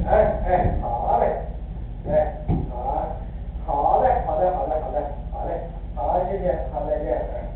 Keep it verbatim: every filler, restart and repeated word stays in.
哎哎，好嘞，哎，好，好嘞，好嘞，好嘞，好嘞，好嘞，好，谢谢，好，再见。